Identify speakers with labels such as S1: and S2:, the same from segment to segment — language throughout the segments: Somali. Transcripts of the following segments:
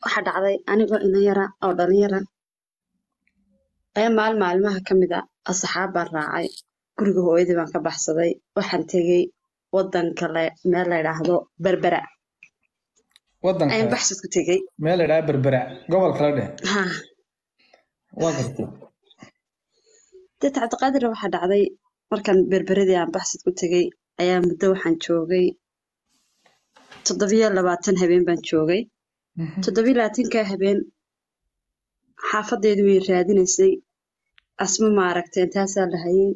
S1: waxa dhacday anigoo ina yara oo dhalinyara ayaa maalmaha ka mid ah asxaab baan raacay guriga hooyadii baan ka baxsaday waxaan tegey wadan kale meel la yidhaahdo berbera
S2: wadan
S1: ayaan
S2: kale
S1: baxsad ku tegey
S2: meel la yidhaahdo berbera gobol kale dheh
S1: ha
S2: waa gartay
S1: dee tacdiqaadira waxaa dhacday markaan berberadii aan baxsad ku tegey ayaa muddo waxaan joogay 27 habeen baan joogay 27 habeen xaafadeedu way raadinaysay asma maaragtay intaasaa la hayay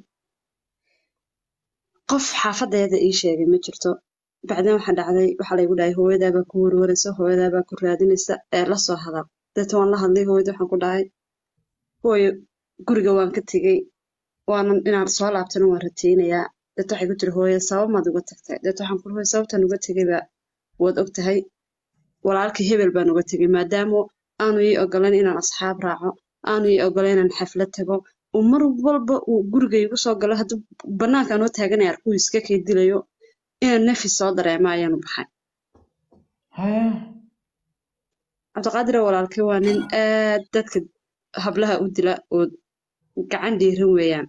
S1: qof xaafadeeda ii sheegay ma jirto bacdeen waxaa dhacday waxaa laygu dhahay hooyadaabaa ku warwaraysa hooyadaabaa ku raadinaysa ee la soo hadal deeta waan la hadlay hooyada waxaan ku dhahay hooyo guriga waan ka tegey waanan inaan soo laabtana waan rateynayaa deeta waxay ku tiri hooyo sabab maad uga tagtay deeta waxaan ku hooyo sababtaan uga tegayba waad og tahay walaalkii hebel baan uga tegay maadaama aanu ii ogolayn inaan asxaab raaco aanu ii ogolayn inaan xaflad tago oo mar walba uu guriga igu soo galo hadduu bannaanka anoo taaganaya arkuu iska kaydilayo inaan nafis soo dareema ayaanu baxay
S2: haya
S1: cabdiqaadire walaalkay waa nin aad dadka hablaha u dila oo gacan dhiiran weeyaan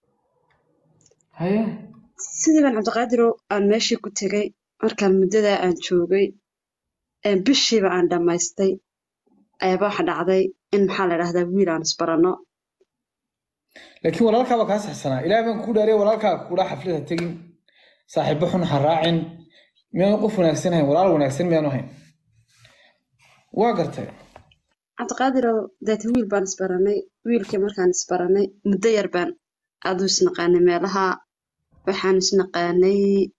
S2: haya
S1: sidii baan cabdiqaadiro aan meeshii ku tegay markaan muddadaa aan joogay bishiiba aan dhammaystay ayaaba waxa dhacday in maxaa la dhahdaa wiil aan isbaranno
S2: laakiin walaalkaaba kaa saxsanaa ilaahay baan ku dhaariyay walaalkaa kula xaflada tegin saaxiibo xun ha raacin miyaanu qof wanaagsan hayn walaal wanaagsan miyaanu hayn waa gartay
S1: cabdiqaadiro deeta wiil baan isbarannay wiilkii markaan isbarannay muddo yar baan aduu isnaqaanay meelaha waxaan isnaqaanay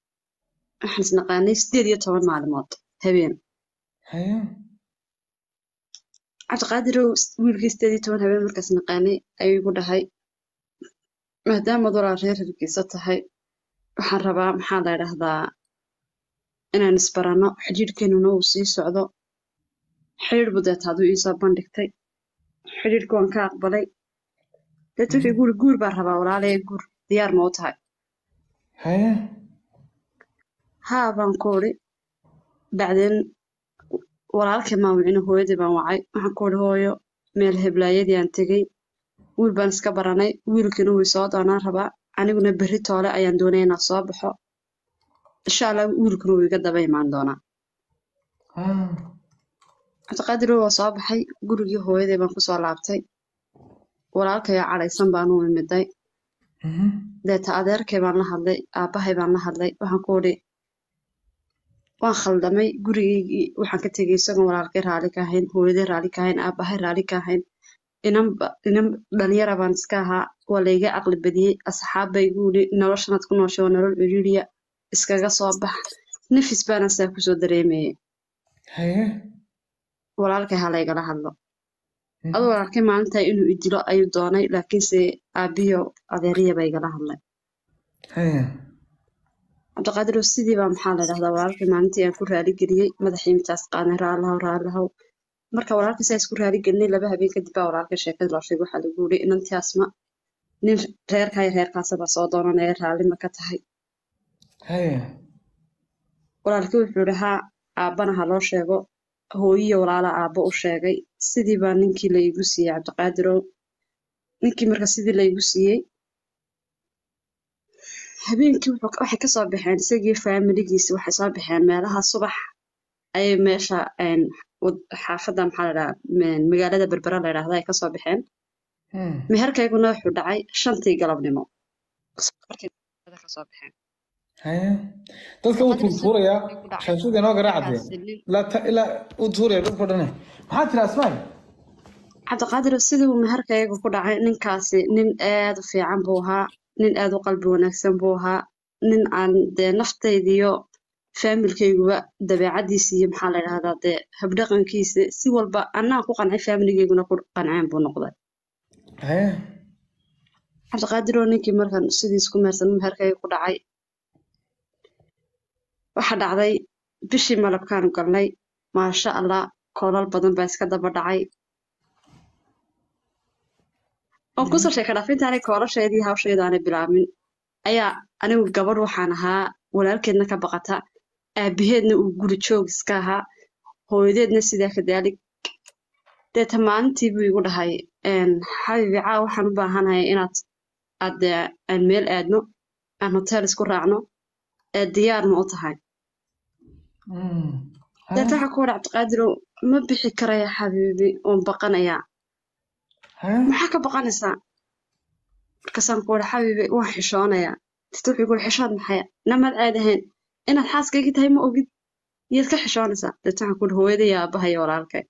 S1: 18 maalmood habeen
S2: haya
S1: cabdiqaadirow wiilkii 18 habeen markaas naqaanay ayuu igu dhahay maadaamaad walaal reerkiisa tahay waxaan rabaa maxaa la dhahdaa inaan isbaranno xidhiidhkeenuna uu sii socdo xidhiidh buu deeta aduu iisoo bandhigtay xidhiidhka waan ka aqbalay deeta wuxuu guuri guur baan rabaa walaalaya guur diyaar ma u tahay
S2: haya
S1: haa baan ku udhi bacdeen walaalkay maan wicino hooyadii baan wacay waxaan ku udhi hooyo meel heblaayadii aan tegey wiil baan iska baranay wiilkiina wuu soo doonaan rabaa aniguna berri toole ayaan doonaya inaan soo baxo insha allah wiilkuna wuu iga daba imaan doonaa cabdiqaadiro waa soo baxay gurigii hooyadii baan kusoo laabtay walaalkayoo cadhaysan baan u imiday deeta adeerkay baan la hadlay aabbahay baan la hadlay waxaan ku udhi waan khaldamay gurigaygii waxaan ka tegey isagoon walaalkay raali ka ahayn hooyaday raali ka ahayn aabbahay raali ka ahayn inan dhalinyara baan iska ahaa waa layga caqli badiyey asxaab bay igu yidhi noloshanaad ku nooshay waa nolol ciriiriya iskaga soo bax nafis baana saa kusoo dareemayay
S2: haya
S1: walaalkay ha laygala hadlo aduu walaalkay maalintaa inuu idilo ayuu doonay laakiinse aabbiyo adeeriya ba igala hadlay
S2: haya
S1: cabdiqaadiro sidii baa maxaa la dhahdaa walaalkay maalintii aan ku raali geliyey madaxii intaas qaadnay raalahow marka walaalkay saa isku raali gelinay 2 habeen kadib baa walaalkay sheekada loo sheegay waxaa lagu yidhi inantii asma nin reerkaasaba soo doonanaya raallima ka tahay
S2: haya
S1: walaalkii wuxuu yidhi haa aabbana ha loo sheego hooyiyo walaala aabbo u sheegay sidii baa ninkii la igu siiyey cabdiqaadirow ninkii marka sidii la igu siiyey habeenkii waxay ka soo baxeen isagii faamiligiisi waxay soo baxeen meelaha subax ayay meesha xaafadda maxaa la dhahaa magaalada berbera la yidhaahda ay ka soo baxeen meherkayguna wuxuu dhacay 5tii galabnimo ka soo baxeen
S2: haya dadka uu tuurtuurayaa shaashada inoo garaacadee ilaa uu tuuraya dadka dhane maxaa tiri asmaay
S1: cabdiqaadir sidii uu meherkayga ku dhacay ninkaasi nin aad u fiican buu ahaa nin aad u qalbi wanaagsan buu ahaa nin aan dee naftaydiyo faamilkayguba dabeecadiisa iyo maxaa la dhahdaa dee habdhaqankiisa si walba annaan ku qancay faamiligayguna ku qanceen buu noqday
S2: haya
S1: cabdiqaadiroo ninkii markaan sidiis ku meersan meherkayga ku dhacay waxa dhacday bishii malabkaanu galnay maasha allah koolal badan baa iska daba dhacay oon kusoo sheeka dhaafintaanay koolasheedii hawsheedu aanay bilaabmin ayaa anigu gabadh waxaan ahaa walaalkeedna ka baqata aabaheedna uu guri joog iska ahaa hooyadeedna sidaa kadaalik deeta maalintii buu igu dhahay xabiibi caawa waxaan u baahanahay inaad aan meel aadno aan hotel isku raacno diyaar ma u tahay deeta waxaa ku wadha cabdiqaadirow ma bixi karaya xabiibi oon baqanayaa maxaa ka baqanaysaa markaasaan ku wadha xabiibi waan xishoonayaa deeta wuxuu igu wadha xishood maxaya namaad caadi ahayn inaad xaaskaygi tahay ma ogid yaad ka xishoonaysaa deeta waxaan ku wadha hooyada iyo aabbahayo walaalkay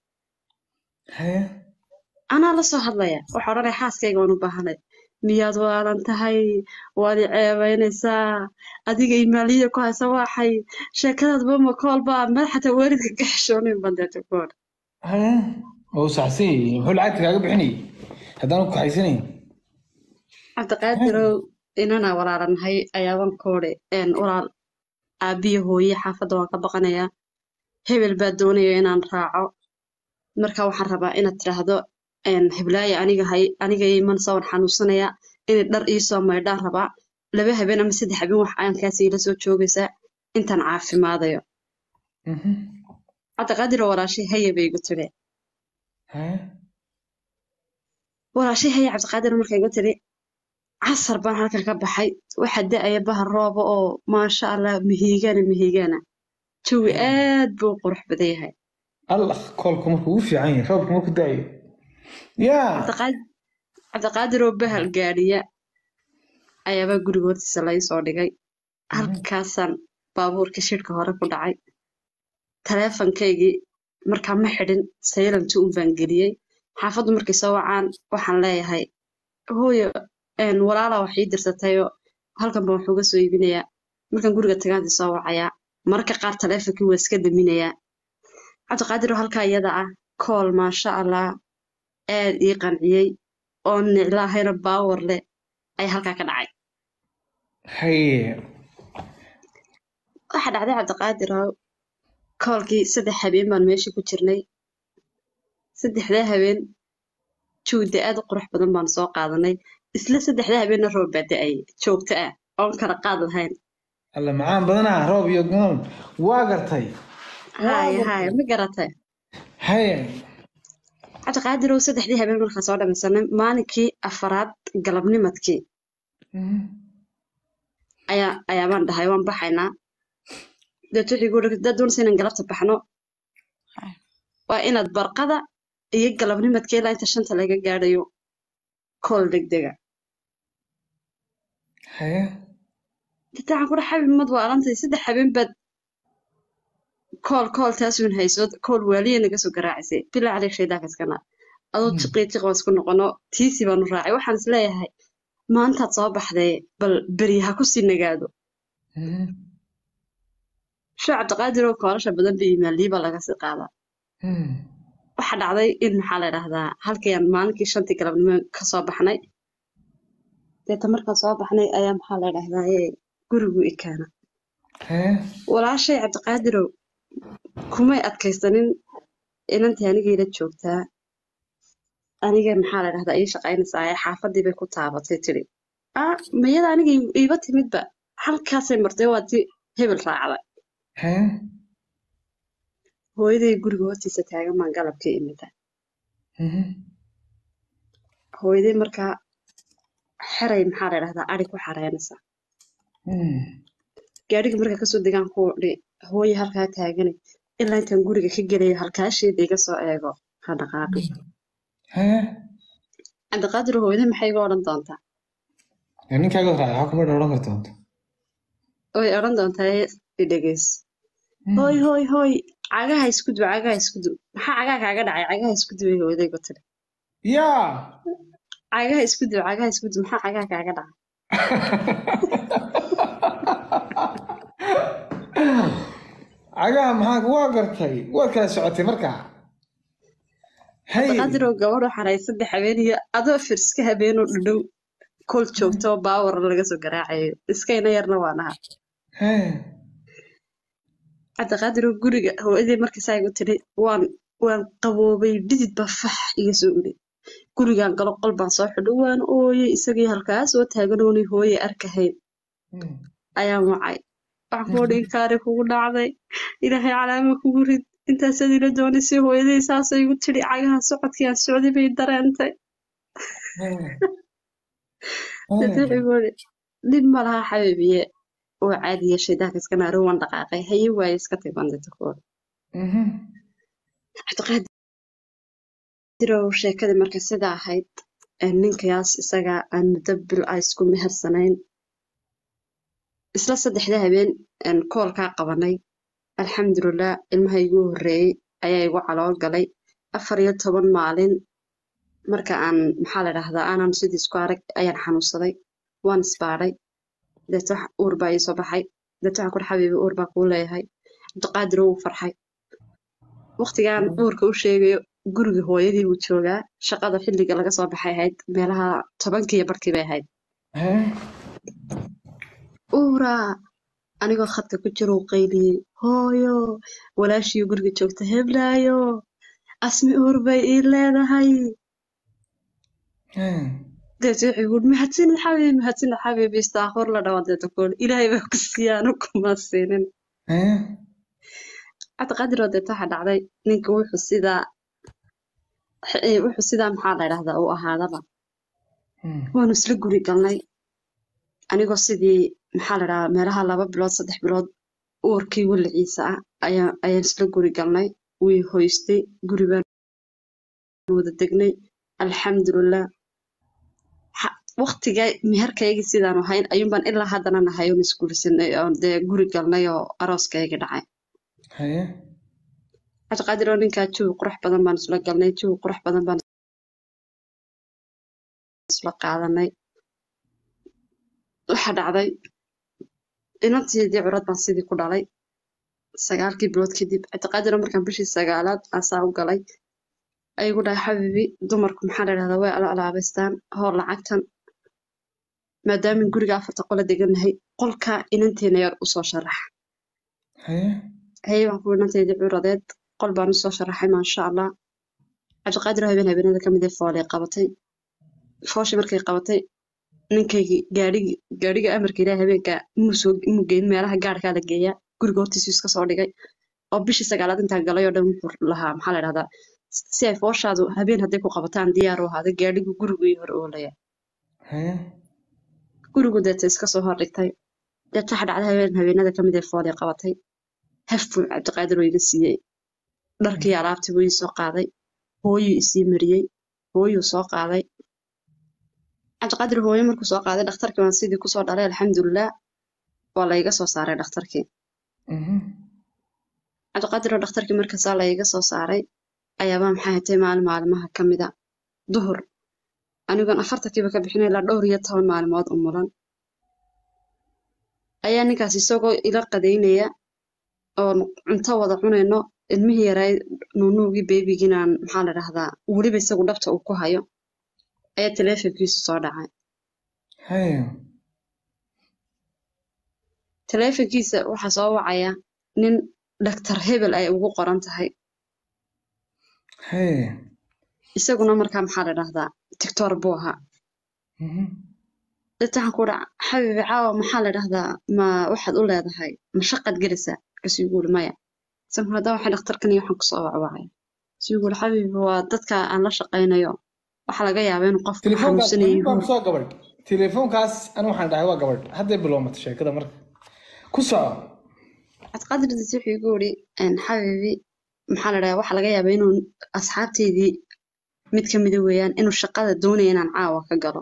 S1: anaa la soo hadlaya waxaa odhanaya xaaskayga waan u baahanay miyaad waalan tahay waad i ceebaynaysaa adiga imaaliyada ku haysa waaxay sheekadaadba makoolba meel xataa waalidka ka xishoonayn baan deeta ku odhan
S2: oo saxsi muxuu lacagta kaaga bixinayay haddaan ku kaxaysanayn
S1: cabdiqaadirow inanaa walaalanahay ayaaban koodhe walaal aabbiyo hooye xaafadda waan ka baqanayaa hebel baa doonaya inaan raaco marka waxaan rabaa inaad tidhaahdo heblaaye aniga iman sawir xanuunsanaya inay dhar iisoo maydhaan rabaa 2 habeen ama 3 habeen wax aankaas ila soo joogaysaa intaan caafimaadayo cabdiqaadiroo walaashay haye bay igu tiri walaashay haye cabdiqaadir markay igu tiri casar baan halkan ka baxay waxa da'aya bahar rooba oo maasha allah mihiigana jawi aad buu qurux badan yahay
S2: allah koolku markuu u fiican yahay roobku markuu da'ayo yaa
S1: cabdiqaadiroo bahal gaadhiya ayaabaa guriga hortiisa laga soo dhigay halkaasaan baabuurka shirka hore ku dhacay taleefankaygii markaa ma xidhin saylanti un baan geliyey xaafaddu markay soo wacaan waxaan leeyahay hooyo walaalaa wax ii dirsatayoo halkan baan wax uga soo iibinayaa markaan guriga tagaantii soo wacayaa mararka qaar taleefonkii waa iska daminayaa cabdiqaadiroo halkaa iyada ah kool maasha allah aad ii qanciyey oo niclaahayna baawar leh ayaa halkaa ka dhacay waxa dhacday cabdiqaadirow koolkii 3 habeen baan meesha ku jirnay 3 habeen juuda aad u qurux badan baan soo qaadanay isla 3 habeenna roob baa da'ay joogto ah oon kala qaad lahayn
S2: alla macaan badanaa roob iyo goon waa gartay
S1: haye ma garatay
S2: haye
S1: cabdiqaadirow 3 habeen markaan soo dhamaysanay maalinkii 4aad galabnimadkii ayaabaan dhahay waan baxaynaa deet wixii gu dhigtay dad doonaysa inaan galabta baxno waa inaad barqada iyo galabnimadkii ilaa inta 5 laga gaadhayo kool degdega deet waxaan ku dhahay xabib mad waalantay 3 habeen baad kool taasuun hayso kool waaliya naga soo garaacisay bilaa caleeg shaydaanka iskana adoo tiqiitiq waan isku noqono tiisii baanu raacay waxaan is leeyahay maantaad soo baxday bal beri ha ku sii nagaado shoo cabdiqaadiroo koolasha badan ba imaaliiba laga sii qaadaa waxa dhacday in maxaa la idhaahdaa halkayaan maalinkii 5 galabnimo ka soo baxnay deeta markaan soo baxnay ayaa maxaa la idhaahdaa gurigu ikaana walaashay cabdiqaadirow kumay adkaysanin inantii anigayla joogtaa aniga maxaa la idhahdaa ii shaqaynaysaa xaafadii bay ku taabatay tiri mayada aniga iiba timidba halkaasay martay waa ti hebel raacday hooyaday guriga hortiisa taagan baan galabkii imida hooyaday markaa xeray maxaa la idhahdaa ari ku xareynaysaa gaadhiga markaa kasoo degaan ku dhi hooye halkaa taaganay ilaa intaan guriga ka gelayo halkaasheeda iga soo eego ha dhaqaaqi cabdiqaadir hooyada maxay iga odhan doontaa
S2: ninkaaga raacay waxaa kuma odhan kartaa
S1: way odhan doontaa idhegeys hooy cagaha isku du maxaa cagaa kaaga dhacay cagaha isku duway hooyaday ku tiri
S2: yaa
S1: cagaha isku du maxaa cagaa kaaga dhacay
S2: cagaha maxaa waa gartay waad kala socotay markaa
S1: cabdiqaadiroo gabadh waxaan hay 3 habeen iyo adoo firska habeenoo dhudhow kol joogto baawar laga soo garaacayo iskayna yarna waan ahaa cabdiqaadiroo guriga hooyaday markii saa igu tiri waan qaboobay dhidid baa fax iga soo udhay gurigaan galo qol baan soo xidho waan ooyey isagii halkaas oo taaganoonay hooye arkahayn ayaan wacay wax kuodhi inkaari kugu dhacday ilaahay calaama kugu rid intaasad ila doonaysay hooyaday saasay igu tidhi cagaha socodkii aan socday bay dareentay dadwixii buuri dhib ma laha xabiibiye oo caadi yeeshay daaka iska naaro waan dhaqaaqay haye waaye iska tibandita kuwa cabdiqaadirow sheekadii marka sida ahayd ninkaas isaga aan muddo bil a isku mehersanayn isla 3 habeen koolkaa qabanay alxamdulilah ilmaha igu horreeyey ayaa igu calool galay 14 maalin marka aan maxaa la dhahdaa aanan sidii isku arag ayaan xanuunsaday waan isbaadhay deeta uur baa ii soo baxay deeta waxaan kuri xabiibi uur baa kuu leeyahay cabdiqaadir wuu farxay waqtigaan uurka u sheegayo guriga hooyadii buu joogaa shaqada xilliga laga soo baxay ahayd meelaha 10 barkii bay ahayd uuraa anigoo khadka ku jiro u qayliyey hooyo walaashii guriga joogta heblaayo asmi uur bay ii leedahay deeta wuxuu yidhi mahadsanid xabiibi istaaqfur la dhawaad deeta kuul ilaahay baa ku siiyaanu kuma siinin cabdiqaadir oo deeta waxaa dhacday ninka wuxuu sidaa maxaa la dhahdaa uu ahaadaba waanu isla guri galnay anigoo sidii maxaa la dhahaa meelaha 2 bilood 3 bilood uurkii waliciisa ah ayaan isla guri galnay wii hoystay guri baan wada degnay alxamdulilah waqtiga meherkaygii sidaan ahayn ayuun baan ilaa haddana nahay oon isguursanay oo dee guri galnay oo arooskayga dhacay cabdiqaadir oo ninkaa jawi qurux badan baan isla galnay jawi qurux badan baan isla qaadanay waxaa dhacday inantiidii curad baan sidii ku dhalay 9 bilood kadib cabdiqaadir markaan bishii 9aad asaa u galay ayagu dhahay xabiibi dumarku maxaa la dhahdaa way alaabaystaan hoor lacagtan maadaama guriga 4 qole degannahay qolka inanteena yar u soo sharax haye baan ku inanteedii curadeed qol baan u soo sharaxay maasha allah cabdiqaadir habeenada ka mid ah foolay qabatay fooshi markay qabatay ninkaygii gaadhiga amarka ilaahay habeenka muu geyn meelaha gaadhkaa la geeyaa guriga hortiisu iska soo dhigay oo bishii 9aad intaan galay oo dhan wuxuu lahaa maxaa la dhahdaa si ay fooshaadu habeen hadday ku qabataan diyaar u ahaada gaadhigu gurigu ii hor oolaya gurigu deeta iska soo hor dhigtay deeta waxa dhacday habeenada ka mid ah foolay qabatay hafuu cabdiqaadir oo iga siiyey dharkii alaabtii buu ii soo qaaday hooyuu isii mariyey hooyuu soo qaaday cabdiqaadir hooyo markuu soo qaaday dhakhtarkii waan sidii kusoo dhalay alxamdulilah waa layga soo saaray dhakhtarkii cabdiqaadir oo dhakhtarkii markaasaa layga soo saaray ayaabaa maxay hatay maalmaha ka mida duhur anigoon 40kiiba ka bixinay ilaa dhowr iyo 10 maalmood u mulan ayaa ninkaas isagoo ila qadaynaya oo cunto wada cunayno ilmihii yaray nuunuugii beebiginaan maxaa la dhahdaa weliba isagu dhabta uu ku hayo ayaa taleefankiisu soo dhacay taleefankiisa waxaa soo wacaya nin dhaktar hebel ay ugu qoran tahay isaguna markaa maxaa la dhahdaa tiktor buu ahaa dadtaan ku dhac xabiibi caawa maxaa la dhahdaa ma waxaad u leedahay ma shaqad gelaysaa kasii guuli maya san hadaa waxay dhakhtarkan iyo waxaan kusoo wacwacaya sii guuli xabiibi waa dadka aan la shaqaynayo waxaa laga yaabaa inuu qofku
S2: xanuunsanayo gabadh telefoonkaas an waxaan dhahay waa gabadh hadday bilowmata sheekada marka ku soco
S1: cabdiqaadir wuxuu igu yidhi xabiibi maxaa la dhahaa waxaa laga yaabaa inuu asxaabteydii mid ka mida weeyaan inuu shaqada doonaya inaan caawa ka galo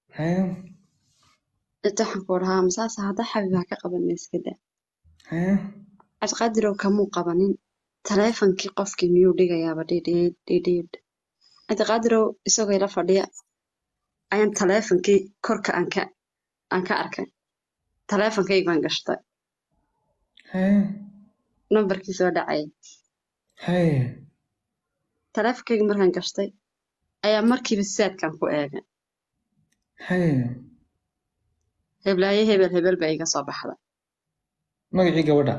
S1: inta waxaan ku dhahaa masaasa hadda xabiib ha ka qabanin iska daa cabdiqaadir oo kamuu qabanin taleefankii qofkii miyuu dhigayaaba dhidhiidh cabdiqaadir oo isagoo ila fadhiya ayaan taleefankii korka aan ka arkay taleefankayga baan gashtay nambarkii soo dhacay taleefankayga markaan gashtay ayaa markiiba saadkan ku eegay heblaaye hebel baa iga soo baxda
S2: magacii gabadha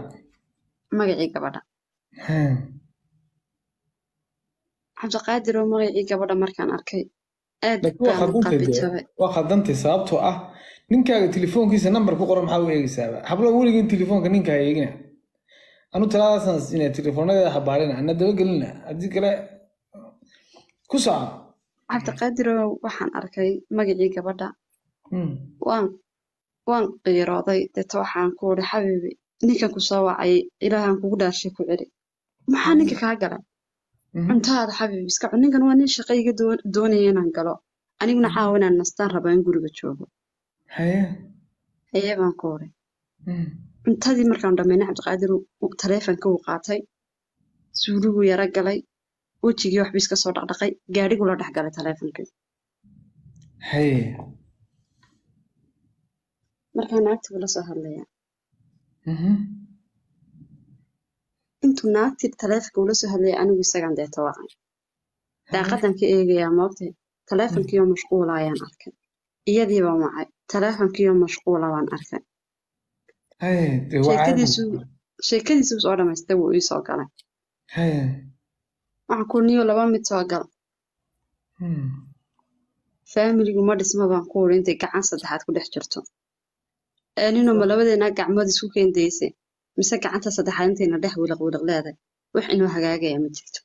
S1: cabdiqaadir oo magacii gabadha markaan arkay aad baan u qalbi jabay
S2: waa khaldantay sababtoo ah ninkaaga telefoonkiisa nambar ku qoran maxaa u eegaysaaba hablo weligin telefoonka ninkaa eegina أنا ترى أصلا إن تليفوننا حبارنا أنا ده قلنا أديك لا كسر.
S1: cabdiqaadir waxaan arkay magacii gabadha waan waan qiirooday deeta waxaan ku uri xabiibi ninkan ku soo wacay ilaahan kugu dhaarshay ku celi maxaa ninka kaa galay cuntaada xabiibi iska cun ninkan waa nin shaqayga doonaya inaan galo aniguna caawa inaan nastaan rabaa in guriga joogo haye baan ku uri cuntadii markaan dhammaynay cabdiqaadir taleefanka uu qaatay suuliguu yara galay wejigii waxba iska soo dhaqdhaqay gaadhigu la dhex galay taleefankii markaa naagtii buu la soo hadlayaa intuu naagtii taleefanka ula soo hadlayay anigu isagaan deeta wacay daaqadan ka eegayaa moogtay taleefankiioo mashquula ayaan arkay iyadii baan wacay taleefankiioo mashquula baan arkay sheekadiisuu soo dhamaystay wuu ii soo galay waxaan ku niyo laba mid soo gal faamiligu ma dhisma baan ku uri intay gacan saddexaad ku dhex jirto ninoma labadeena gacmood isku keendaysay mise gacanta saddexaad intayna dhex wilaq leeday wax inoo hagaagaya ma jirto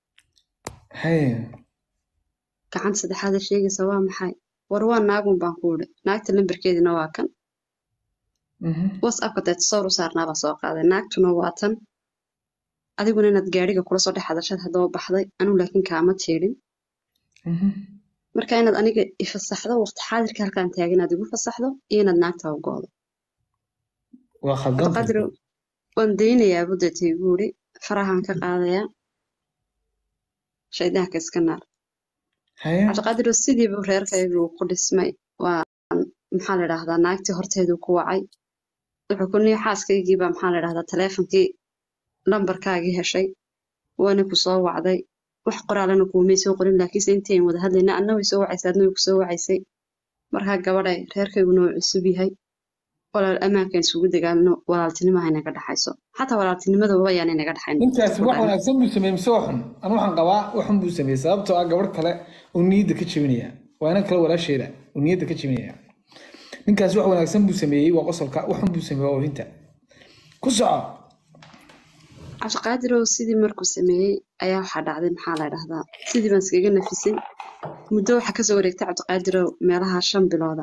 S1: gacanta saddexaad sheegaysa waa maxay war waa naagun baan ku uri naagta lambarkeedina waa kan whatsappka deeta sawir u saarnaabaa soo qaaday naagtuna waa tan adiguna inaad gaadhiga kula soo dhex hadashad haddaba baxday anuu laakiin kaama jeedin marka inaad aniga ifasaxdo waqti xaadirka halkaan taagan inaad igu fasaxdo iyo inaad naagta u goodo cabdiqaadir waan daynayaa budeeta igu uri farahaan ka qaadayaa shaydaanka iska naar cabdiqaadir sidiibu reerkaygu ku dhismay waa maxaa la idhaahdaa naagtii horteedu ku wacay wuxuu ku niyo xaaskaygiibaa maxaa la idhahdaa taleefonkii lambarkaagii heshay waana ku soo wacday wax qoraalana kuumay soo qorin laakiinse intayn wada hadlayna adna way soo wacaysay adna way ku soo wacaysay markaa gabadhay reerkayguna waa cusub yahay walaal ammaankan isugu dagaalno walaaltinimo haynaga dhaxayso xataa walaaltinimadaba ayaan inaga dhaxayn
S2: intaas wax wanaagsan buu sameeyey mise waxun anu waxaan qabaa waxun buu sameeyey sababtoo ah gabadh kale uu niyadda ka jebinaya waana kale walaasheeda uu niyadda ka jebinaya ninkaas wax wanaagsan buu sameeyey waa qosolka waxun buu sameeyey waa oohinta ku soco
S1: cabdiqaadir sidii markuu sameeyey ayaa waxaa dhacday maxaa la idhahdaa sidii baan iskaga nafisay muddo waxaa kasoo wareegtay cabdiqaadir meelaha 5 bilooda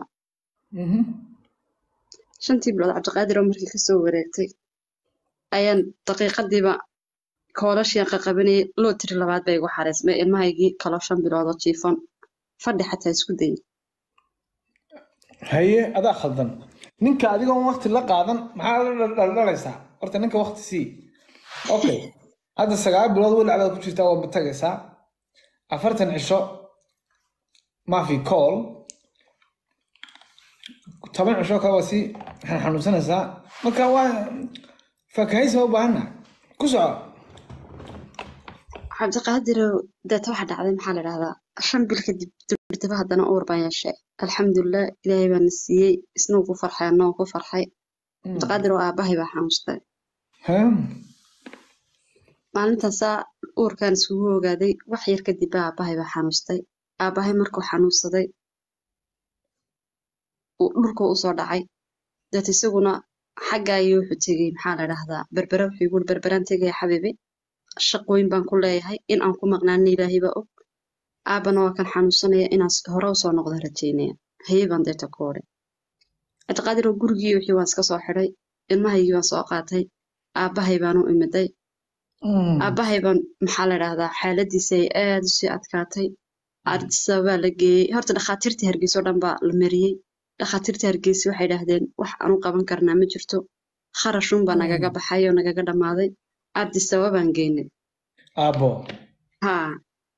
S1: 5 bilood cabdiqaadir markii kasoo wareegtay ayaan daqiiqadiiba koolashii qaqabanay loo tiri labaad bay igu xareysmay ilmahaygii kalo 5 bilood oo jiifan fadhi xataa isku dayay
S2: haye adaa khaldan ninka adigoon waqti la qaadan maxaa la dhalaysaa horta ninka waqti sii okay هذا السجاير بلاد ولا على كل شيء توا بتجلسها أفرتن عشاء ما في كول طبعا عشاء كواسي إحنا حنوصلنا ساعة ما كوا فكيس هو بعنا كسر
S1: cabdiqaadir data waxa dhacday maxaa la idhahdaa 5 bil kadib dibirtaba haddana uur baan yeeshay alxamdulilah ilaahay baan siiyey isna ku farxay anoo ku farxay cabdiqaadir oo aabahay baa xanuunstay maalintaasaa uurkaan isugu ogaaday wax yar kadib aabahay baa xanuunstay aabahay markuu xanuunsaday dhulka u soo dhacay dad isaguna xagga ayuu wuxuu tegey maxaa la idhahdaa berbera wuxuu igu berberaan tegaya xabiibi shaqooyin baan ku leeyahay in aan ku maqnaanin ilaahay baa og aabana waa kan xanuunsanaya inaan hore usoo noqdo rajaynaya haye baan deeta ku odhay cabdiqaadir oo gurigii wixii waan iska soo xidhay ilmahaygii waan soo qaatay aabahay baan u imiday aabahay baan maxaa la idhahdaa xaaladiisa ay aad u sii adkaatay ardisa baa la geeyey horta dhakhaatiirtii hargeysa oo dhan baa la mariyey dhakhaatiirtii hargeysa waxay idhaahdeen wax aan u qaban karnaa ma jirto kharashun baa nagaga baxay oo nagaga dhammaaday ardisa baan geynay
S2: aabo
S1: haa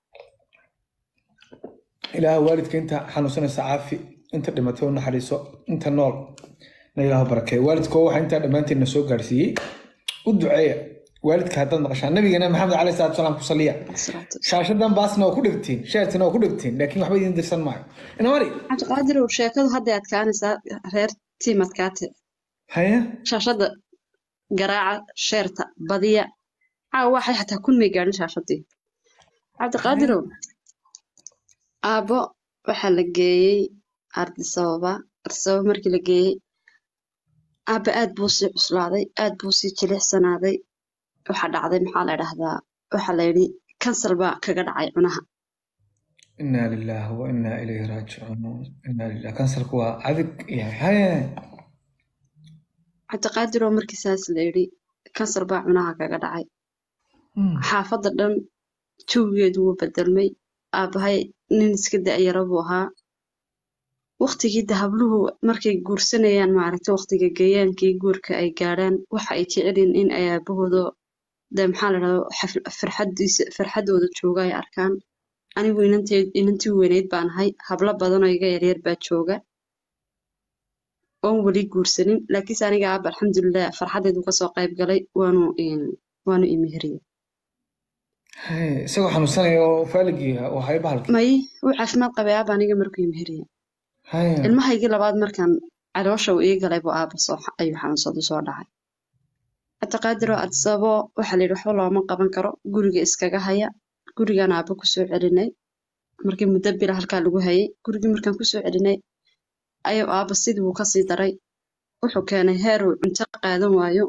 S2: ilaaha waalidka inta xanuunsanaysa caafi inta dhimatay oo naxariiso inta nool na ilaaha barakeeyo waalidkoo waxa intaa dhammaanteedna soo gaarsiiyey u duceeya waalidka haddaad maqashaan nabigeena maxamed caleyhi salaatu wasalaam ku saliya shaashadan baasna oo ku dhigtiin sheertina oo ku dhigtiin laakiin waxba idin dirsan maayo inamari
S1: cabdiqaadir oo sheekadu hadday adkaanaysaa reer tiim adkaate
S2: haya
S1: shaashada garaaca sheerta badiya waxay xataa kun may gaadhin shaashadii cabdiqaadirow aabo waxaa la geeyey ardisababa markii la geeyey aaba aad buu sii cuslaaday aad buu sii jilicsanaaday waxaa dhacday maxaa la dhahdaa waxaa la yidhi kansal baa kaga dhacay cunaha
S2: إنا لله وإنا إليه راجعون إنا لله كنسل كوا عذق يعني هاي
S1: cabdiqaadir oo markii saas la yidhi kansal baa cunaha kaga dhacay xaafadda dhan jawigeedu wuu bedelmay aabbahay nin iska da'yaro buu ahaa waqtigii dahabluhu markay guursanayaan maaragtay waqtiga gayaankii guurka ay gaadhaan waxa ay jecelyiin in ay aabahooda dee maxaa la dhahdaa farxaddooda jooga ay arkaan anigu inantii weynayd baan ahay hablo badanoo iga yaryar baa jooga oon weli guursanin laakiinse aniga aaba alxamdulilah farxaddeedu kasoo qayb galay waanu imeheriyey
S2: isagoo xanuunsanaya oo faaligiiha oo hay bahalkii
S1: may wuu caafimaad qabay aaba aniga markuu imeheriyey ilmahaygii labaad markaan caloosha uu ii galay buu aaba ayuu xanuunsadu soo dhacay cabdiqaadir oo adsabo waxaa la yidhi waxba looma qaban karo guriga iskaga haya gurigaan aaba kusoo celinay markii muddo bila halkaa lagu hayay gurigii markaan kusoo celinay ayuu aaba sidii uu kasii daray wuxuu keenay heer uu cunto qaadan waayo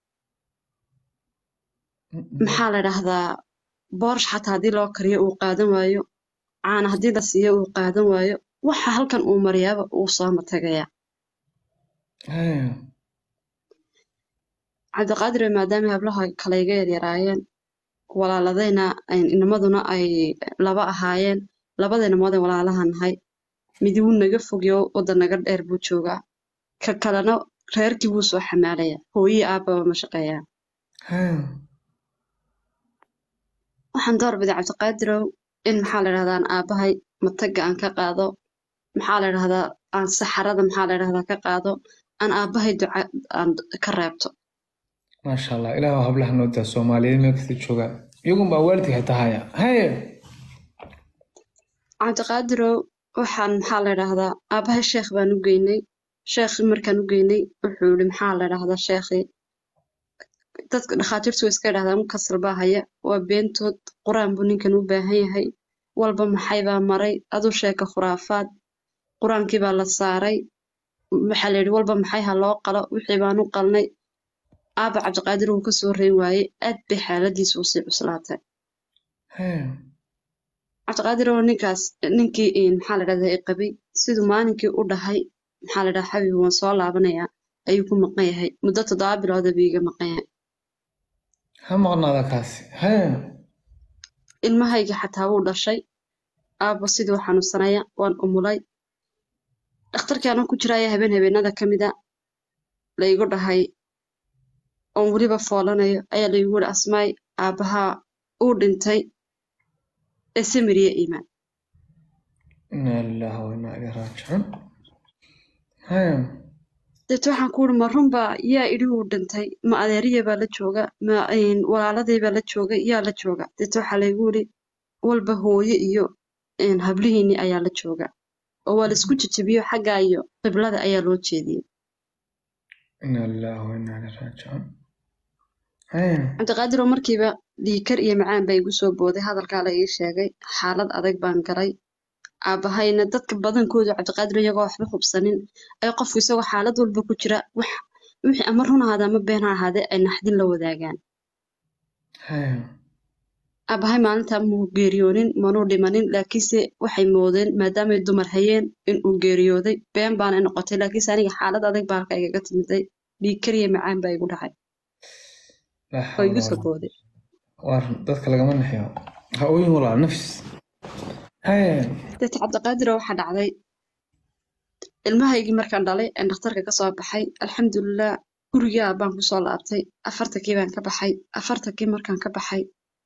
S1: maxaa la dhahdaa boorsh xataa haddii loo kariyo uu qaadan waayo caana haddii la siiyo uu qaadan waayo waxa halkan uu mariyaaba uu soo matagaya cabdiqaadir maadaama hablaha kale iga yaryaraayeen walaaladayna inamaduna ay laba ahaayeen labadayna moodan walaalaha nahay midi wuu naga fogyo waddan naga dheer buu joogaa ka kalena reerkii wuu soo xamaalaya hooyii aababa ma shaqeeyaa waxaan doorbiday cabdiqaadirow in maxaa la dhahdaa aan aabahay mataga aan ka qaado maxaa la dhahdaa aan saxarada maxaa la dhahdaa ka qaado aan aabahay duca aan ka reebto
S2: maasha allah ilaahu hablaha noo daa soomaaliyeed meel kasta joogaan iyagun baa waalidka xitaa haya haye
S1: cabdiqaadirow waxaan maxaa la dhahdaa aabahay sheekh baan u geynay sheekhii markaan u geynay wuxuu yidhi maxaa la dhahdaa sheekhii dadka dhakhaatiirtu way iska dhahdaa mukasal baa haya waa beentood qur-aan buu ninkan u baahan yahay walba maxay baa maray aduu sheeka khuraafaad qur-aankii baa la saaray waxaa la yidhi walba maxay ha loo qalo wixii baan u qalnay aaba cabdiqaadir wuu kasoo reyn waayey aad bay xaaladiisa usii cuslaatay cabdiqaadir oo ninkaas ninkii maxaa la dhahdaa qabay siduu maalinkii u dhahay maxaa la dhahaa xabiib waan soo laabanayaa ayuu ku maqan yahay muddo 7 bilooda buu iga maqan yahay
S2: ha maqnaada kaasi
S1: ilmahayga xataa wuu dhashay aaba siduu xanuunsanaya waan umulay dhakhtarkii anoo ku jiraya habeenada ka mida la igu dhahay oon weliba foolanayo ayaa la igu yidhi asmaay aabahaa uu dhintay ee samiriya iimaan
S2: inaa lillahi wa inaa ilayhi raajicuun
S1: deet waxaan ku yidhi ma runbaa yaa idhi uu dhintay ma adeeriya baa la jooga ma walaaladay baa la jooga yaa la jooga deet waxaa laygu yidhi walba hooye iyo hablihiinni ayaa la jooga oo waa laisku jejebiyo xaggaa iyo qiblada ayaa loo jeediyey
S2: inaa lillahi wa inaa ilayhi raajicuun
S1: cabdiqaadir oo markiiba dhiikar iyo macaan baa igu soo booday hadalkaa la ii sheegay xaalad adag baan galay aabahayna dadka badankoodu cabdiqaadir iyagoo waxba hubsanin ay qofku isagoo xaalad walba ku jira wixii ama run ahaada ama been ha ahaadee ay naxdin la wadaagaan aabahay maalintaa muu geeriyoonin manuu dhimanin laakiinse waxay moodeen maadaamay dumar hayeen inuu geeriyooday been baana noqotay laakiinse aniga xaalad adag baa halka igaga timiday dhiikar iyo macaan baa igu dhacay oo igu soo booday
S2: dadka lagama naxiyo ha ooyin walaa nafs
S1: deet cabdiqaadir waxaa dhacday ilmahaygii markaan dhalay aan dhakhtarka kasoo baxay alxamdulilah gurigaa baan kusoo laabtay 40kii baan ka baxay 40kii markaan ka baxay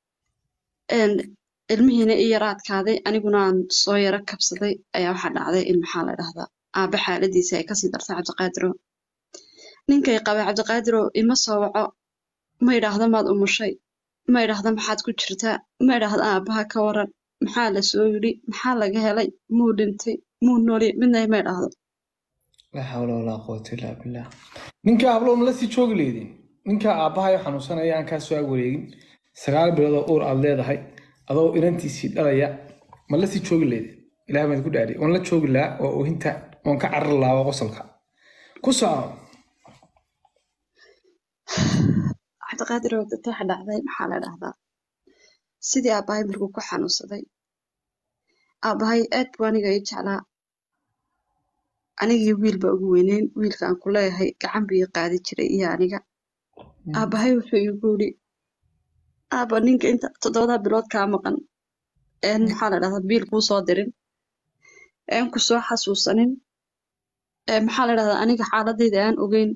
S1: ilmihiina ii yara adkaaday aniguna aan soo yaro kabsaday ayaa waxaa dhacday in maxaa la dhahdaa aaba xaaladiisa ay kasii dartay cabdiqaadiro ninkay qabay cabdiqaadiro ima soo waco ma idhaahdo maad umushay ma idhaahdo maxaad ku jirtaa ma idhaahdo aabaha ka waran maxaa la soo yidhi maxaa laga helay muu dhintay muu nooli midna ma idhaahdo
S2: laa xawla walaa quwata illaa billah ninkaa hablo ma la sii joogi leedin ninkaa aabbahayo xanuunsanaya aan kaa soo ag wareegin 9 biloodoo uur aad leedahay adoo inantiisii dhalaya ma la sii joogi leedin ilaah baad ku dhaari waan la joogi lahaa oo oohinta waan ka carar lahaa waa qosolka ku soco
S1: cabdiqaadir oo dadka waxa dhacday maxaa la dhahdaa sidii aabbahay markuu ku xanuunsaday aabbahay aad buu aniga ii jeclaa anigii wiilba ugu weyneyn wiilka aan ku leeyahay gacan buu ii qaadi jiray iyo aniga aabbahay wuxuu igu yidhi aabba ninka inta 7 bilood kaa maqan maxaa la dhahdaa biil kuu soo dirin ku soo xasuusanin maxaa la dhahdaa aniga xaaladeyda aan ogeyn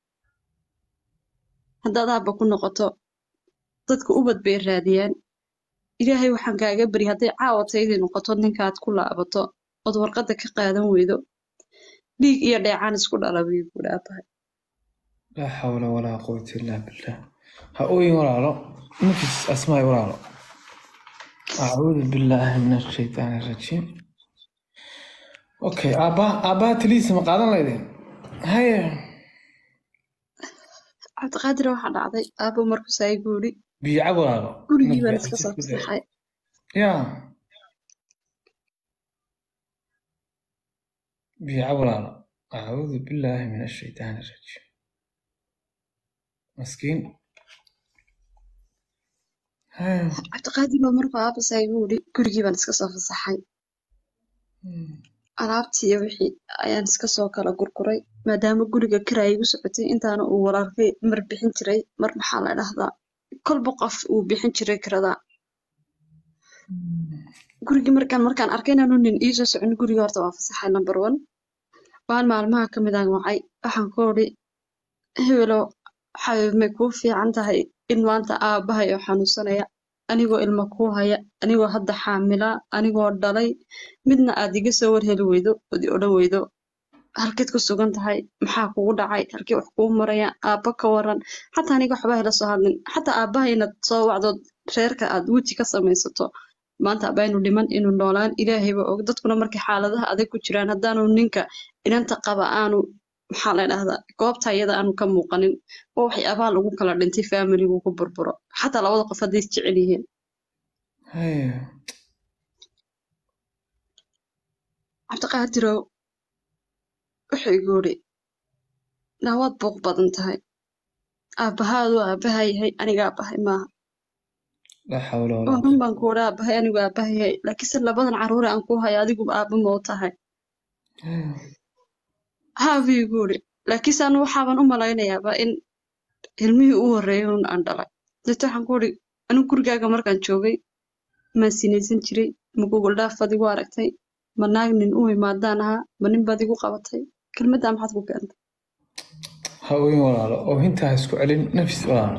S1: haddaad aabba ku noqoto dadka ubad bay raadiyaan ilaahay waxaan kaaga bari hadday caawataydii noqoto ninkaad ku laabato ood warqadda ka qaadan weydo dhiig iyo dheecaan isku dhala buu igu dhaabahay
S2: laa xawla walaa quwata illaa billah ha ooyin walaalo nafis asmaay walaalo acuudu billaahi min ashaytaani rajiim okay aabbaha taliisa ma qaadan laydeen haye
S1: cabdiqaadir waxaa dhacday aabbo markuusaa igu yidhi
S2: biyo cab walaalo
S1: gurigii baan iska soo fasaxay
S2: yaa biyo cab walaalo acuudu billaahi min ashaytaani rajiim maskiin
S1: cabdiqaadir baa markuu aabbasaa igu yidhi gurigii baan iska soo fasaxay alaabtii iyo wixii ayaan iska soo kala gurguray maadaama guriga kiraa igu socotay intaana uu walaalkay mar bixin jiray mar maxaa la dhahdaa kolba qof uu bixin jiray kirada gurigii markaan arkay inaanu nin ii soo socon guriga horta waa fasaxay number 1 waan maalmaha ka mid aan wacay waxaan ku odhi hebelow xabiib may kuu fiican tahay in maanta aabbahay oo xanuunsanaya anigoo ilma kuu haya anigoo hadda xaamilaa anigoo dhalay midna aad iga soo warheli weydo ood i odhan weydo halkeed ku sugan tahay maxaa kugu dhacay halkii wax kuu maraya aabba ka waran xataa aniga waxba hela soo hadlin xataa aabbahay inaad soo wacdood reerka aad weji ka samaysato maanta aabbaynu dhiman inuu noolaan ilaahayba og dadkuna markay xaaladaha adag ku jiraan haddaanu ninka inanta qaba aanu maxaa la dhahdaa goobta iyada aanu ka muuqanin oo waxyaabaha lagu kala dhintay faamiligu ku burburo xataa labada qof hadday is jecel yihiin cabdiqaadirow wuxuu igu yidhi nawaad buuq badan tahay aabbahaadu aabbaha yahay aniga aabbahay maaha
S2: laa xawla walaa
S1: orun baan ku odha aabbahay anigu aabbaha yahay laakiinse labadan carruure aan ku hayo adigu aabba ma u tahay haa buu igu yidhi laakiinse anu waxaaban u malaynayaaba in ilmihii u horreeyay un aan dhalay deeto waxaan ku idhi anigu gurigaaga markaan joogay maan sinaysan jiray ma gogol dhaafad igu aragtay ma naag nin u imaadaan ahaa ma nin baad igu qabatay kelmaddaa maxaad ku keentay
S2: ha ooyin walaalo oo hintaa isku celin nafis walaalo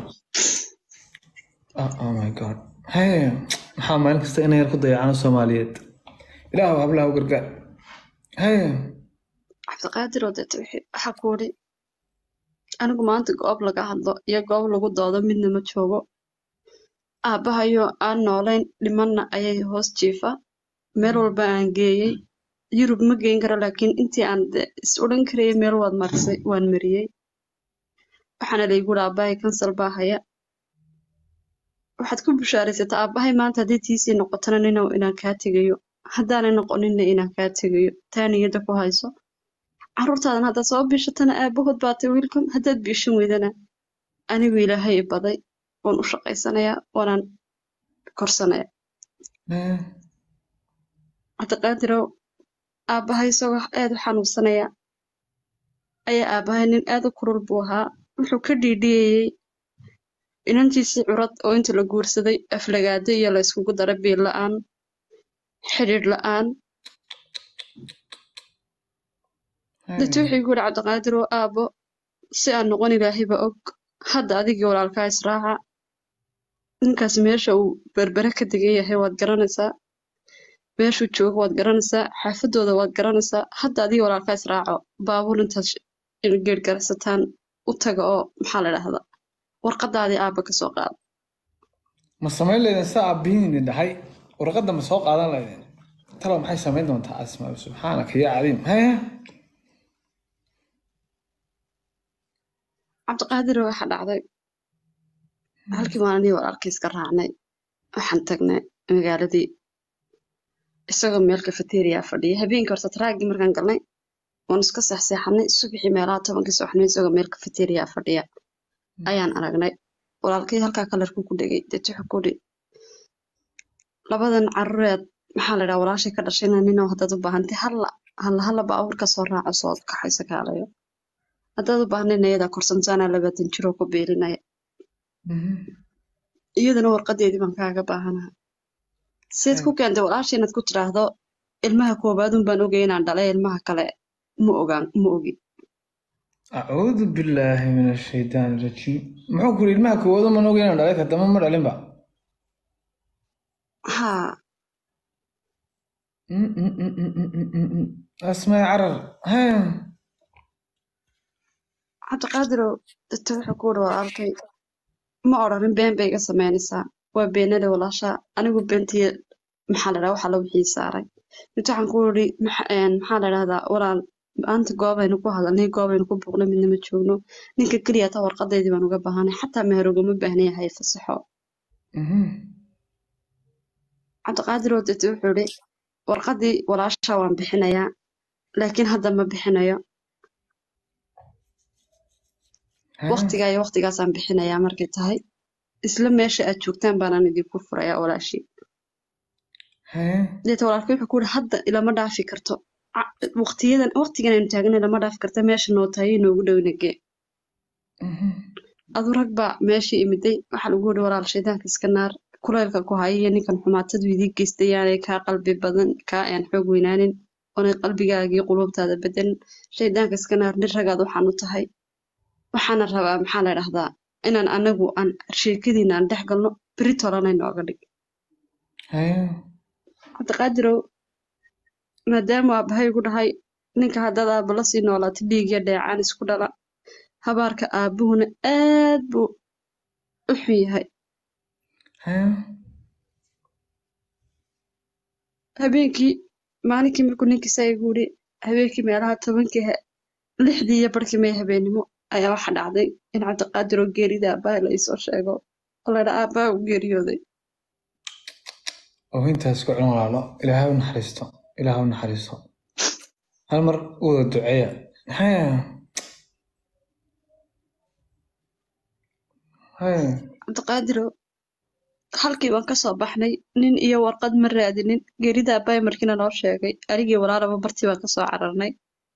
S2: oh my god haye maxaa maalin kasta inay yar ku dayacano soomaaliyeed ilaahu hablaha u gargaar haye
S1: cabdiqaadir oo deeto waxaa ku idhi anigu maanta goob laga hadlo iyo goob lagu doodo midna ma joogo aabbahayoo aan noolayn dhimanna ayay hoos jiifa meel walba aan geeyey yurub ma geyn karo laakiin intii aan is odhan karayay meel waad marisay waan mariyey waxaana laygu yidhi aabbahay kansal baa haya waxaad ku bushaaraysataa aabbahay maanta haddii tiisii noqotona ninow inaan kaa tegayo haddaanay noqoninna inaan kaa tegayo taa niyadda ku hayso carruurtaadan haddaad soo biishatana aabbahood baatay wiilkan haddaad biishan weydana anigu ilaahay baday waan u shaqaysanayaa waanaan korsanayaa cabdiqaadirow aabbahay isagoo aad u xanuunsanaya ayaa aabbahay nin aad u kurul buu ahaa wuxuu ka dhiidhiyayey inantiisii curad oo inta la guursaday aflagaado iyo la yskugu dara biil la'aan xidhiidh la'aan dadti wuxuu igu yidhi cabdiqaadirow aabbo si aan noqon ilaahayba og hadda adigii walaalkaa israaca ninkaas meesha uu berbere ka degan yahay waad garanaysaa meeshuu joogo waad garanaysaa xaafadooda waad garanaysaa hadda adigii walaalkaa israaco baabuur intaad geergarasataan u taga oo maxaa la dhahdaa warqadaadii aabba ka soo qaada
S2: ma samayn laydeen saa aabbihiini dhahay warqadda ma soo qaadan laydeen talow maxay samayn doontaa asmaa subxaanaka yaa cadiim haya
S1: cabdiqaadir waxaa dhacday halkii maalin walaalkii iska raacnay waxaan tagnay magaaladii isagoo meel kafeteriya fadhiya habeenkii horta taraagii markaan galnay waan iska seexseexanay subaxii meelaha 10 subaxnimo isagoo meel kafeteriya fadhiya ayaan aragnay walaalkay halkaa kalarku ku dhegay deeto wuxuu ku dhi labadan carureed maxaa la dhahaa walaashay ka dhashayna ninoo haddaad u baahantay halla baabuur ka soo raaco soo kaxayso kaalayo haddaad u baahnayna iyadaa korsantaanaa 20 jiroo ku biilinaya iyadana warqadeedii baan kaaga baahanaha seed ku keentay walaashay inaad ku tiraahdo ilmaha koobaadun baan ogay inaan dhalay ilmaha kale ma ogi
S2: أعوذ بالله من الشيطان الرجيم معك الماء كوضو من وقينا عليك الدم مر عليهم بقى
S1: haa
S2: اسمعي عرر ها
S1: cabdiqaadirow dadta wuxuu ku dhi walaalkay ma odhanin been bay iga samaynaysaa waa beenada walaashaa anigu beentiya maxaa la dhahaa waxa la wixii saaray mid waxaan ku idhi maxaa la dhahdaa walaal maanta goobaynu ku hadalnay goobaynu ku buuqnay midna ma joogno ninka keliya taa warqadeydii baan uga baahanay xataa meher ugama baahan yahay fasaxo cabdiqaadirow dadta wuxuu idhi warqadii walaashaa waan bixinayaa laakiin hadda ma bixinayo waqtigaa iyo waqtigaasaan bixinayaa markay tahay isla meesha aad joogtaan baanaan idinku furayaa walaashii deeta walaalkay wuxuu ku yidhi hadda ilama dhaafi karto waqtigan aynu taagnay lama dhaafi karta meesha noo tahay inoogu dhownagee adu rag baa meeshii imiday waxaa lagu yidhi walaal shaydaanka iska naar kulaylka ku haya iyo ninkan xumaatadu idii geystay yaanay kaa qalbi badan kaa aan xoog weynaanin oonay qalbigaagii qulubtaada bedelin shaydaanka iska naar nin ragaad waxaan u tahay waxaana rabaa maxaa la dhahdaa inaan anagu aan sheekadiina aan dhex galno beri tolana inooga dhig cabdiqaadirow maadaama aabbahay gu dhahay ninka haddaad aabba la sii noolaato dhiigya dheecaan isku dhala habaarka aabbuhuna aad buu u xun yahay habeenkii maalinkii markuu ninkiisa igu yidhi habeenkii meelaha 10kii 6dii iyo barkii may habeennimo ayaa waxa dhacday in cabdiqaadiroo geerida aabbaha la iisoo sheego oo la dhaa aabbaha u geeriyooday
S2: oo intaas ku cilmo laalo ilaahay u naxariisto hal mar u wada duceeya
S1: cabdiqaadirow halkii baan kasoo baxnay nin iyo warqad ma raadinin geerida aabbahay markiina noo sheegay anigii walaalaba bartii baan kasoo cararnay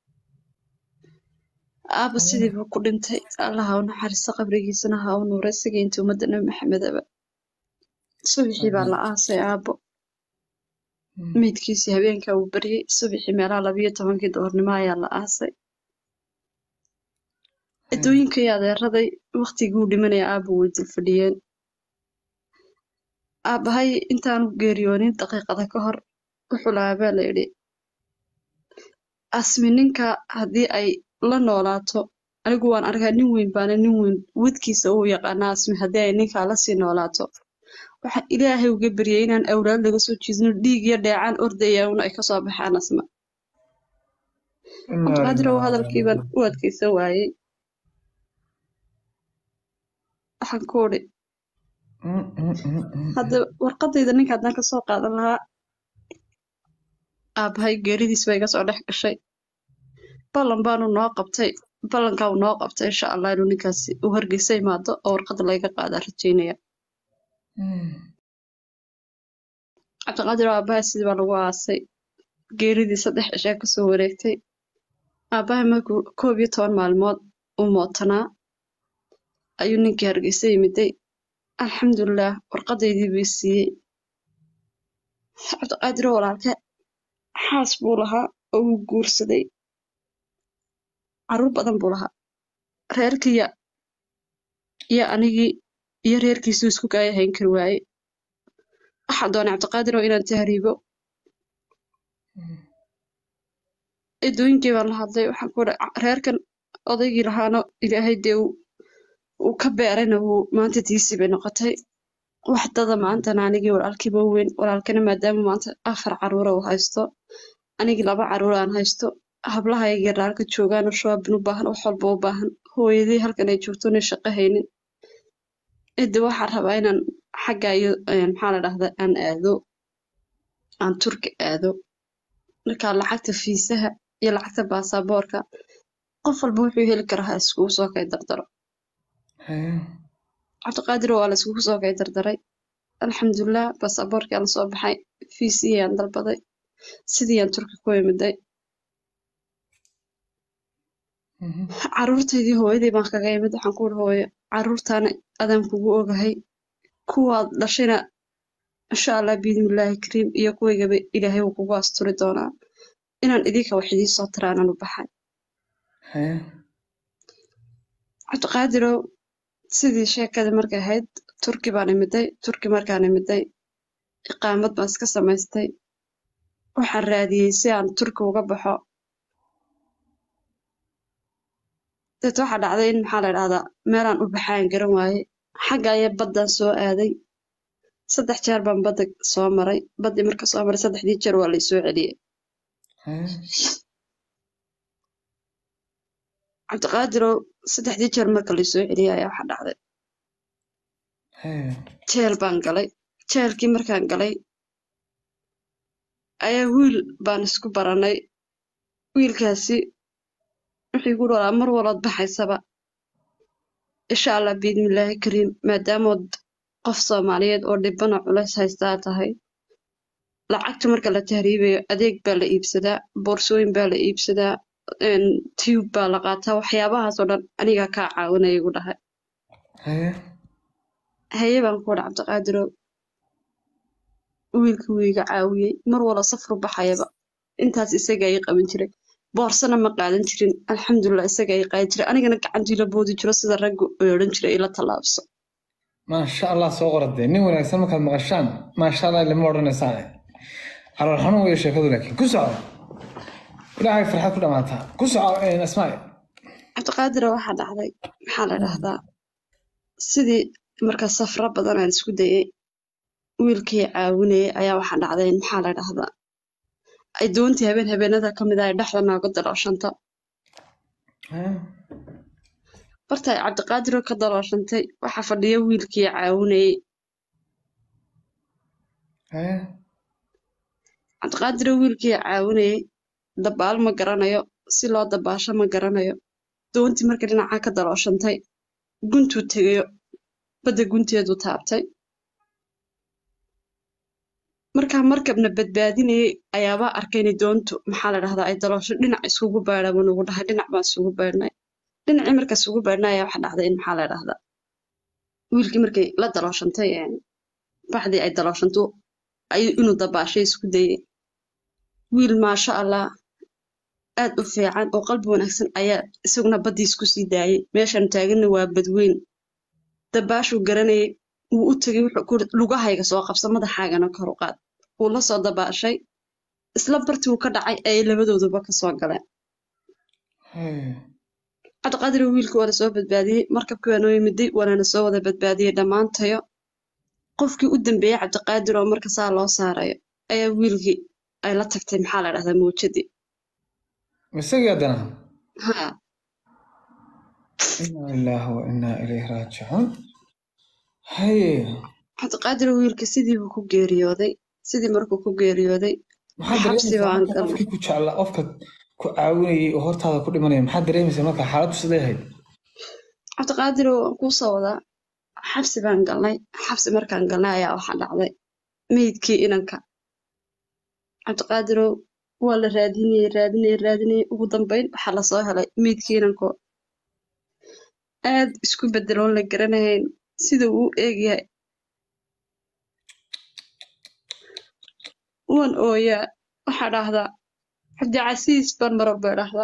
S1: aabba sidii buu ku dhintay allah ha u naxariisto qabrigiisana ha u nuuray isagii intii ummadda nabi maxamedaba subaxii baa la aasay aabbo meydkiisii habeenkaa uu baryey subaxii meelaha 12 duhurnimo ayaa la aasay adduuyinkii adeeraday waqtiguu dhimanaya aabba way dul fadhiyeen aabbahay intaanu geeriyoonin daqiiqada ka hor wuxuu lahaa baa la yidhi asmi ninka haddii ay la noolaato anigu waan arkaa nin weyn baana nin weyn wadkiisa uu yaqaanaa asmi haddii ay ninkaa la sii noolaato waxaan ilaahay uga baryay inaan awlaad laga soo jiidno dhiig iyo dheecaan ordaya una ay kasoo baxaan asma cabdiqaadirow hadalkiiban u adkaysan waayey waxaan ku udhi hadda warqadayda ninka haddaan kasoo qaadan lahaa aabbahay geeridiis ba iga soo dhex gashay ballan baanu noo qabtay ballankaa uu noo qabtay insha allah inuu ninkaasi u hargeysa imaado oo warqadda layga qaadaa rajaynaya cabdiqaadiroo aabbahay sidii baa lagu aasay geeridii 3 cishaa kasoo wareegtay aabbahay markuu 11 maalmood u mootanaa ayuu ninkii hargeysa yimiday alxamdulilaah warqadaydii bii siiyey cabdiqaadiroo walaalka xaas buu lahaa oo uu guursaday carruur badan buu lahaa reerkiya iyo anigii iyo reerkiisuu isku kaaya hayn kari waaye waxaa doonay cabdiqaadiroo inaan tahriibo adduuyinkii baan la hadlay waxaan ku reerkan odaygii lahaano ilaahay dee uu ka beerayna wuu maanta tiisii bay noqotay wax dada maantana anigii walaalkiiba weyn walaalkana maadaama maanta 4 carruura uu haysto anigii 2 carruur aan haysto hablahaygii raalka joogaan oo shabaabin u baahan wax walba u baahan hooyadii halkan ay joogto inay shaqo haynin cidda waxaa rabaa inaan xagga iyo maxaa la dhahdaa aan aado aan turki aado markaa lacagta fiisaha iyo lacagta baasaboorka qof walba wuxuu heli karaa ha iskugu soo kay dardaro cabdiqaadir waa la iskugu soo kay dardaray alxamdulilah baasaboorkii aan soo baxay fiisii aan dalbaday sidii aan turki ku imiday caruurtaydii hooyadii baan kaga imid waxaan ku uri hooyo caruurtaana adaan kugu ogahay kuwaad dhashayna insha allah biidnillaahi kariim iyo kuwaygaba ilaahay wuu kugu asturi doonaa inaan idinka wax idiin soo tiraanaan u baxay cabdiqaadirow sidii sheekadii markay ahayd turki baan imiday turki markaan imiday iqaamad baan iska samaystay waxaan raadiyey si aan turki uga baxo deet waxaa dhacday in maxaa la idhahdaa meelaan u baxaan garan waaye xagga ayaa baddaan soo aaday 3 jeer baan badda soo maray baddii marka soo maray 3dii jeer waa laysoo celiyey cabdiqaadirow 3dii jeer marka laysoo celiyey ayaa waxaa dhacday jeel baan galay jeelkii markaan galay ayaa wiil baan isku baranay wiilkaasi wuxuu igu dhalaa mar walood baxaysaba insha allah biidnillaahi kariim maadaamood qof soomaaliyeed oo dhibana culays haystaa tahay lacagta marka la tahriibayo adeeg baa la iibsadaa boorsooyin baa la iibsadaa tiyub baa la qaataa waxyaabahaasoo dhan anigaa kaa caawinaya igu dhahay haye baan ku wada cabdiqaadirow wiilkii wuu iga caawiyey mar wala safru baxayaba intaas isagaa ii qaban jiray boorsana ma qaadan jirin alxamdulilah isagaa ii qaadan jiray anigana gacantii la boodi jiro sida raggu ay odhan jiray ila tallaabso
S2: maasha allah soo qoradee nin wanaagsan markaad maqashaan maasha allah lama odhanaysaane calool xanuun weeye sheekadu laakiin ku soco ilaahay farxad ku dhamaataa ku soco asmaa'i
S1: cabdiqaadira waxaa dhacday maxaa la dhahdaa sidii marka safro badan aan isku dayay wiilkii caawinayay ayaa waxaa dhacday maxaa la dhahdaa ay doontii habeenada ka mid ah ay dhexda nooga dalooshanta bartay cabdiqaadir oo ka dalooshantay waxaa fadhiya wiilkii caawinayay cabdiqaadir oo wiilkii caawinayay dabaal ma garanayo si loo dabaasho ma garanayo doontii markii dhinaca ka dalooshantay guntuu tegayo badda gunteedu taabtay markaa markabna badbaadinayay ayaabaa arkayna doontu maxaa la dhahdaa ay daloosho dhinac iskugu baadha buu nagu dhahay dhinac baan isugu baadhnay dhinacii marka isugu baadhnay ayaa waxaa dhacday in maxaa la dhahdaa wiilkii markay la dalooshantay baxdii ay dalooshanto inuu dabaashay isku dayay wiil maasha allah aad u fiican oo qalbi wanaagsan ayaa isaguna baddii isku sii daayay meeshaan taaganna waa badweyn dabaashuu garanayay wuu u tegay wuxuu lugahayga soo qabsa madaxaagana kor u qaad wuu la soo dabaashay isla bartii uu ka dhacay ayay labadooduba ka soo galeen cabdiqaadir wiilkii waa la soo badbaadiyey markabkii waa noo yimiday waanana soo wada badbaadiyey dhammaantayo qofkii u dambeeyey cabdiqaadir oo marka saa loo saarayo ayaa wiilkii ay la tagtay maxaa la dhahdaa mawjadii
S2: isagii haddana
S1: ha
S2: inaa ilaahi wa inaa ilayhi raajicuun haye
S1: cabdiqaadir wiilkii sidii buu ku geeriyooday sidii markuu ku geeriyooday xabsi baan galnay
S2: qofkii ku jeclaa qofka ku caawinayay oo hortaada ku dhimanaya maxaad dareemaysaa marka xaaladdu sidee ahayd
S1: cabdiqaadir waan kuu soo wadaa xabsi baan galnay xabsi markaan galnay ayaa waxaa dhacday meydkii inanka cabdiqaadirow waa la raadinayey ugu dambeyn waxaa lasoo helay meydkii inankoo aad isku bedeloon la garanahayn sida uu u eegyahay waan ooyaa waxaa dhahdaa cabdicasiis baan marab bay dhahdaa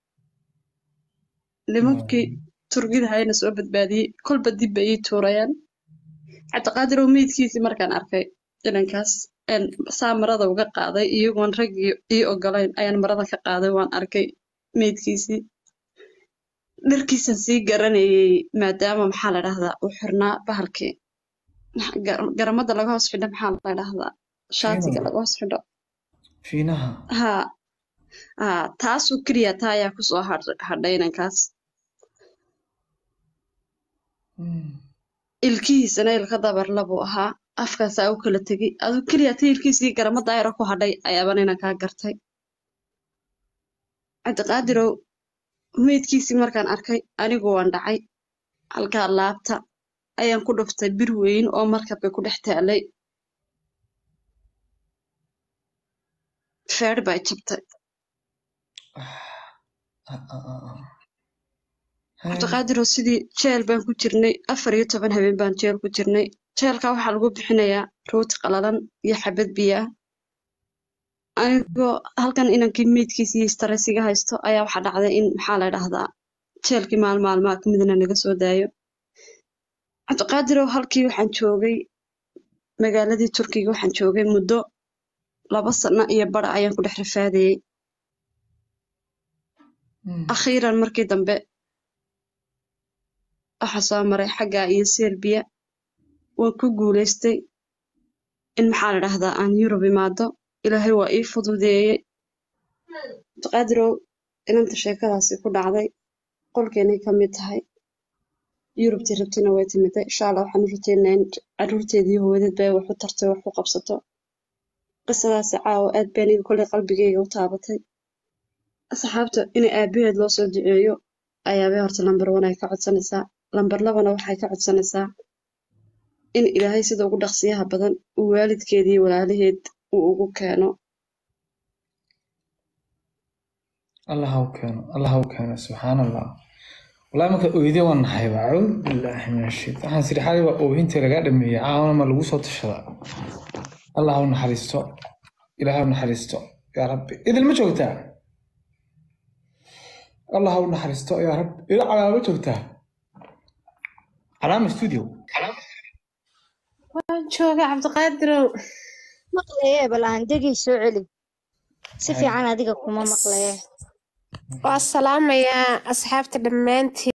S1: nimankii turgida hayna soo badbaadiyey kolba dib bay ii tuurayaan cabdiqaadirow meydkiisii markaan arkay inankaas saa marada uga qaaday iyagoon raggii ii ogolayn ayaan marada ka qaaday waan arkay meydkiisii dharkiisan sii garanayay maadaama maxaa la dhahdaa uu xirnaa bahalkii garamada laga hoos xidho maxaa la dhahdaa shaatiga laga hoos xidho
S2: fiinaha
S1: haa taasuu keliya taa ayaa kusoo hadhay inankaas ilkihiisana ilka dabarla buu ahaa afkaasaa u kala tegey aduu keliya ta ilkiisii garamada ayaro ku hadhay ayaaban inankaa gartay cabdiqaadirow meydkiisii markaan arkay anigu waan dhacay halkaa laabta ayaan ku dhuftay bir weyn oo markabka ku dhex taalay feer baa jabtay cabdiqaadiroo sidii jeel baan ku jirnay 14 habeen baan jeel ku jirnay jeelka waxaa lagu bixinayaa rooti qalalan iyo xabad biyo ah anigoo halkan inankii meydkiisa iyo stressiga haysto ayaa waxaa dhacday in maxaa la dhahdaa jeelkii maalmaalmaa ka midna naga soo daayo cabdiqaadirow halkii waxaan joogay magaaladii turkiga waxaan joogay muddo 2 sano iyo badh ayaan ku dhex rafaadayey akhiiran markii dambe waxaa soo maray xagga iyo Serbiya waan ku guulaystay in maxaa la dhahdaa aan Yurub imaado ilaahay waa ii fududeeyey cabdiqaadirow inanta sheekadaasi ku dhacday qolkeenay ka mid tahay Yurubtii rabtina way timiday insha Allah waxaan rajaynayaa in carruurteedii hooyadeed bay wax u tartay wax u qabsato qisadaasi caawa aad baan iga kulay qalbigayga u taabatay asxaabta in aabaheed loo soo duceeyo ayaabay horta lambar 1 ay ka codsanaysaa lambar 2 waxay ka codsanaysaa in ilaahay sida ugu dhaqsiyaha badan uu waalidkeedii walaalaheed uu ugu keeno
S2: الله هو كان سبحان الله والله ما كأويدي وانا حيبا أعوذ بالله من الشيطان waxaan siri xalay waa oohinta laga dhameeyay caawna ma lagu soo tashada الله هو naxariisto ilaahay naxariisto ya rabbi idil ma joogtaa الله هو naxariisto ya rabbi ila calaamad joogtaa calaamad studio
S3: waan jooga cabdiqaadirow
S4: maqlaye bal aan degay soo celi si fiican adiga kuma maqlaye
S3: waa salaamayaa asxaabta dhammaantiin